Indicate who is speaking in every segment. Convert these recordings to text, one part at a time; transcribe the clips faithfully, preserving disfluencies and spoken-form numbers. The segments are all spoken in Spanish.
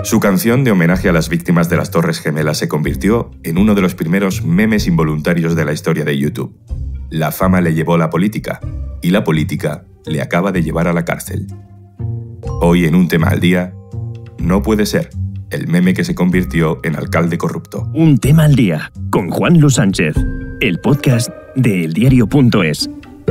Speaker 1: Su canción de homenaje a las víctimas de las Torres Gemelas se convirtió en uno de los primeros memes involuntarios de la historia de YouTube. La fama le llevó a la política, y la política le acaba de llevar a la cárcel. Hoy en Un Tema al Día, no puede ser, el meme que se convirtió en alcalde corrupto.
Speaker 2: Un Tema al Día, con Juan Luis Sánchez, el podcast de eldiario punto es.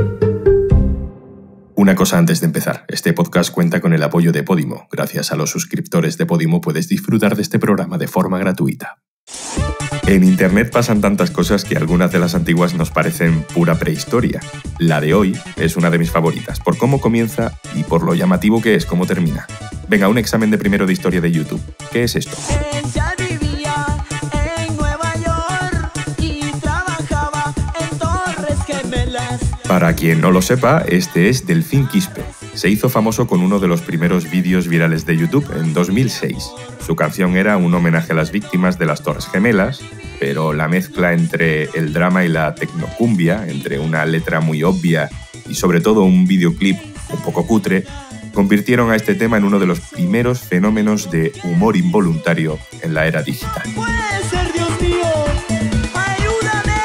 Speaker 1: Una cosa antes de empezar, este podcast cuenta con el apoyo de Podimo. Gracias a los suscriptores de Podimo puedes disfrutar de este programa de forma gratuita. En Internet pasan tantas cosas que algunas de las antiguas nos parecen pura prehistoria. La de hoy es una de mis favoritas, por cómo comienza y por lo llamativo que es cómo termina. Venga, un examen de primero de historia de YouTube. ¿Qué es esto?
Speaker 3: Ella vivía en Nueva York y trabajaba en Torres Gemelas.
Speaker 1: Para quien no lo sepa, este es Delfín Quispe. Se hizo famoso con uno de los primeros vídeos virales de YouTube en dos mil seis. Su canción era un homenaje a las víctimas de las Torres Gemelas, pero la mezcla entre el drama y la tecnocumbia, entre una letra muy obvia y sobre todo un videoclip un poco cutre, convirtieron a este tema en uno de los primeros fenómenos de humor involuntario en la era digital.
Speaker 3: Puede ser, Dios mío, ayúdame.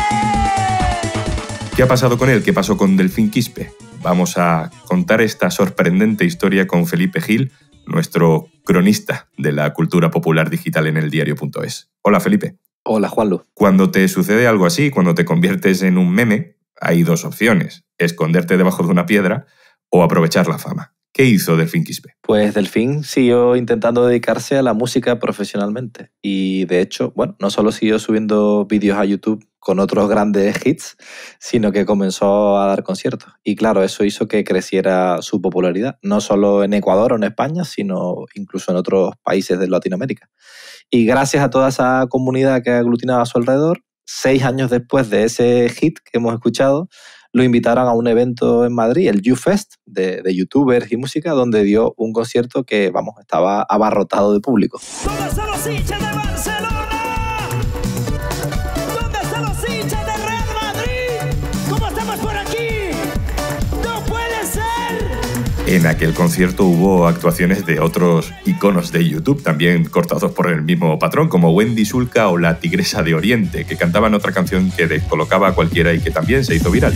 Speaker 1: ¿Qué ha pasado con él? ¿Qué pasó con Delfín Quispe? Vamos a contar esta sorprendente historia con Felipe Gil, nuestro cronista de la cultura popular digital en eldiario punto es. Hola, Felipe.
Speaker 4: Hola, Juanlu.
Speaker 1: Cuando te sucede algo así, cuando te conviertes en un meme, hay dos opciones: esconderte debajo de una piedra o aprovechar la fama. ¿Qué hizo Delfín Quispe?
Speaker 4: Pues Delfín siguió intentando dedicarse a la música profesionalmente y, de hecho, bueno, no solo siguió subiendo vídeos a YouTube con otros grandes hits, sino que comenzó a dar conciertos. Y claro, eso hizo que creciera su popularidad, no solo en Ecuador o en España, sino incluso en otros países de Latinoamérica. Y gracias a toda esa comunidad que aglutinaba a su alrededor, seis años después de ese hit que hemos escuchado, lo invitaron a un evento en Madrid, el YouFest, de, de youtubers y música, donde dio un concierto que, vamos, estaba abarrotado de público.
Speaker 3: ¿Dónde están los hinchas de Barcelona? ¿Dónde están los hinchas de Real Madrid? ¿Cómo estamos por aquí? ¡No puede ser!
Speaker 1: En aquel concierto hubo actuaciones de otros iconos de YouTube, también cortados por el mismo patrón, como Wendy Sulca o La Tigresa de Oriente, que cantaban otra canción que descolocaba a cualquiera y que también se hizo viral.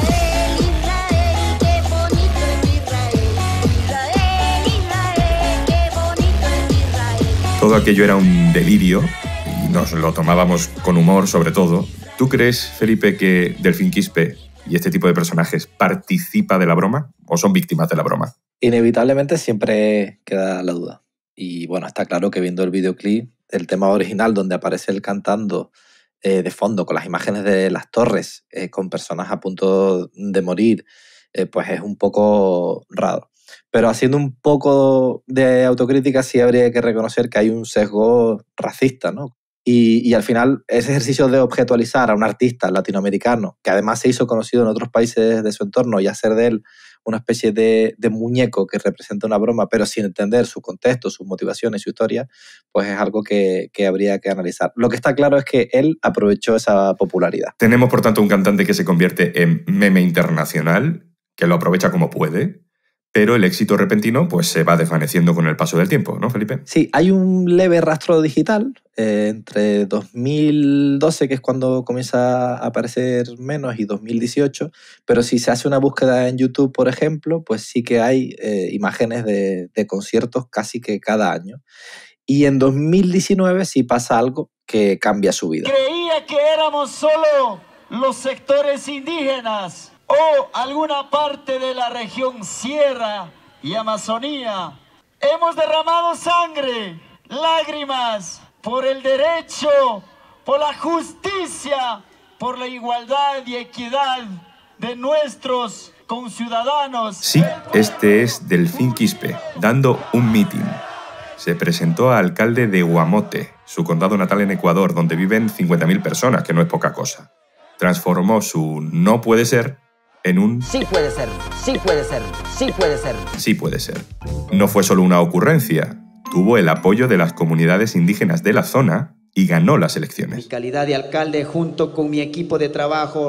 Speaker 1: Todo aquello era un delirio y nos lo tomábamos con humor, sobre todo. ¿Tú crees, Felipe, que Delfín Quispe y este tipo de personajes participa de la broma o son víctimas de la broma?
Speaker 4: Inevitablemente siempre queda la duda. Y bueno, está claro que viendo el videoclip, el tema original donde aparece él cantando eh, de fondo con las imágenes de las torres, eh, con personas a punto de morir, eh, pues es un poco raro. Pero haciendo un poco de autocrítica sí habría que reconocer que hay un sesgo racista, ¿no? Y, y al final ese ejercicio de objetualizar a un artista latinoamericano, que además se hizo conocido en otros países de su entorno, y hacer de él una especie de, de muñeco que representa una broma, pero sin entender su contexto, sus motivaciones, su historia, pues es algo que, que habría que analizar. Lo que está claro es que él aprovechó esa popularidad.
Speaker 1: Tenemos, por tanto, un cantante que se convierte en meme internacional, que lo aprovecha como puede, pero el éxito repentino pues, se va desvaneciendo con el paso del tiempo, ¿no, Felipe?
Speaker 4: Sí, hay un leve rastro digital eh, entre dos mil doce, que es cuando comienza a aparecer menos, y dos mil dieciocho, pero si se hace una búsqueda en YouTube, por ejemplo, pues sí que hay eh, imágenes de, de conciertos casi que cada año. Y en dos mil diecinueve sí pasa algo que cambia su vida.
Speaker 5: Creía que éramos solo los sectores indígenas o alguna parte de la región Sierra y Amazonía. Hemos derramado sangre, lágrimas, por el derecho, por la justicia, por la igualdad y equidad de nuestros conciudadanos.
Speaker 1: Sí, este es Delfín Quispe, dando un mitin. Se presentó a alcalde de Guamote, su condado natal en Ecuador, donde viven cincuenta mil personas, que no es poca cosa. Transformó su no puede ser en un
Speaker 6: sí puede ser, sí puede ser, sí puede ser.
Speaker 1: Sí puede ser. No fue solo una ocurrencia, tuvo el apoyo de las comunidades indígenas de la zona y ganó las elecciones.
Speaker 7: Mi calidad de alcalde, junto con mi equipo de trabajo,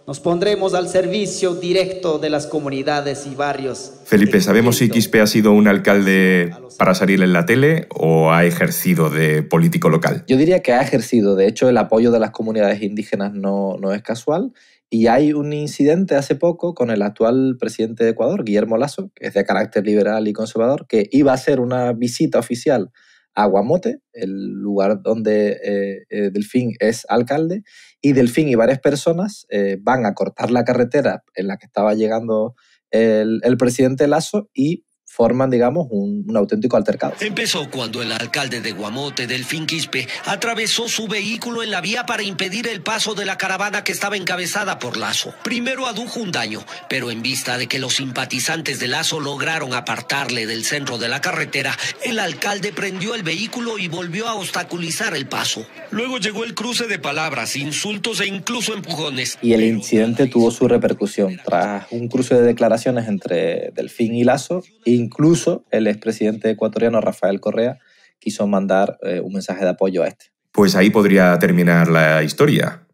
Speaker 7: Nos pondremos al servicio directo de las comunidades y barrios.
Speaker 1: Felipe, ¿sabemos si Quispe ha sido un alcalde para salir en la tele o ha ejercido de político local?
Speaker 4: Yo diría que ha ejercido. De hecho, el apoyo de las comunidades indígenas no, no es casual. Y hay un incidente hace poco con el actual presidente de Ecuador, Guillermo Lasso, que es de carácter liberal y conservador, que iba a hacer una visita oficial a Guamote, el lugar donde eh, eh, Delfín es alcalde, y Delfín y varias personas eh, van a cortar la carretera en la que estaba llegando el, el presidente Lasso y forman, digamos, un, un auténtico altercado.
Speaker 8: Empezó cuando el alcalde de Guamote, Delfín Quispe, atravesó su vehículo en la vía para impedir el paso de la caravana que estaba encabezada por Lasso. Primero adujo un daño, pero en vista de que los simpatizantes de Lasso lograron apartarle del centro de la carretera, el alcalde prendió el vehículo y volvió a obstaculizar el paso. Luego llegó el cruce de palabras, insultos e incluso empujones.
Speaker 4: Y el incidente tuvo su repercusión. Tras un cruce de declaraciones entre Delfín y Lasso, incluso el expresidente ecuatoriano Rafael Correa quiso mandar eh, un mensaje de apoyo a este.
Speaker 1: Pues ahí podría terminar la historia.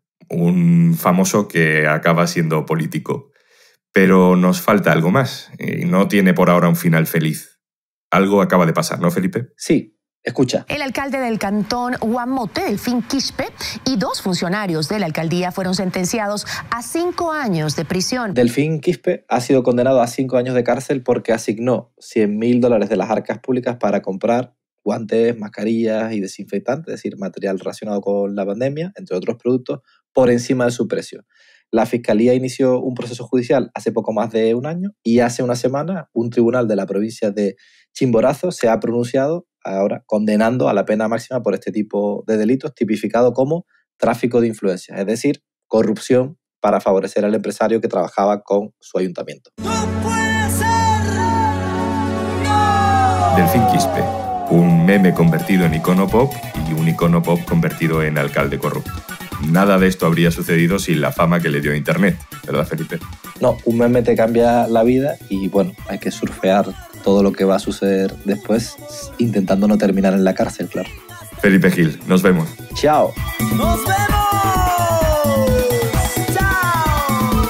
Speaker 1: Un famoso que acaba siendo político. Pero nos falta algo más. Y no tiene por ahora un final feliz. Algo acaba de pasar, ¿no, Felipe?
Speaker 4: Sí. Escucha.
Speaker 9: El alcalde del cantón Guamote, Delfín Quispe, y dos funcionarios de la alcaldía fueron sentenciados a cinco años de prisión.
Speaker 4: Delfín Quispe ha sido condenado a cinco años de cárcel porque asignó cien mil dólares de las arcas públicas para comprar guantes, mascarillas y desinfectantes, es decir, material relacionado con la pandemia, entre otros productos, por encima de su precio. La Fiscalía inició un proceso judicial hace poco más de un año y hace una semana un tribunal de la provincia de Chimborazo se ha pronunciado ahora condenando a la pena máxima por este tipo de delitos tipificado como tráfico de influencias, es decir, corrupción para favorecer al empresario que trabajaba con su ayuntamiento.
Speaker 3: ¡No puede ser! ¡No!
Speaker 1: Delfín Quispe, un meme convertido en icono pop y un icono pop convertido en alcalde corrupto. Nada de esto habría sucedido sin la fama que le dio Internet, ¿verdad, Felipe?
Speaker 4: No, un meme te cambia la vida y, bueno, hay que surfear todo lo que va a suceder después intentando no terminar en la cárcel, claro.
Speaker 1: Felipe Gil, nos vemos.
Speaker 4: ¡Chao!
Speaker 3: ¡Nos vemos! ¡Chao!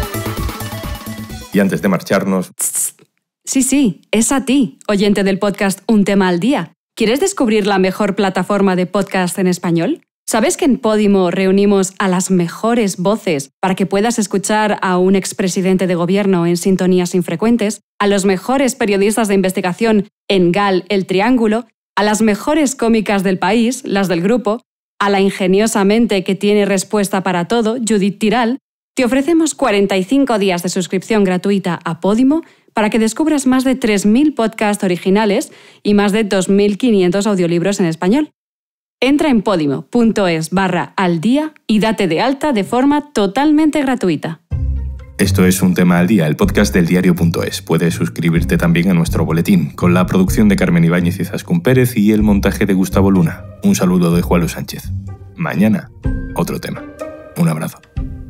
Speaker 1: Y antes de marcharnos...
Speaker 10: Sí, sí, es a ti, oyente del podcast Un Tema al Día. ¿Quieres descubrir la mejor plataforma de podcast en español? ¿Sabes que en Podimo reunimos a las mejores voces para que puedas escuchar a un expresidente de gobierno en Sintonías Infrecuentes, a los mejores periodistas de investigación en G A L El Triángulo, a las mejores cómicas del país, las del grupo, a la ingeniosa mente que tiene respuesta para todo, Judith Tiral? Te ofrecemos cuarenta y cinco días de suscripción gratuita a Podimo para que descubras más de tres mil podcasts originales y más de dos mil quinientos audiolibros en español. Entra en podimo.es barra al día y date de alta de forma totalmente gratuita.
Speaker 1: Esto es Un Tema al Día, el podcast del diario punto es. Puedes suscribirte también a nuestro boletín, con la producción de Carmen Ibáñez y Zaskun Pérez y el montaje de Gustavo Luna. Un saludo de Juan Luis Sánchez. Mañana, otro tema. Un abrazo.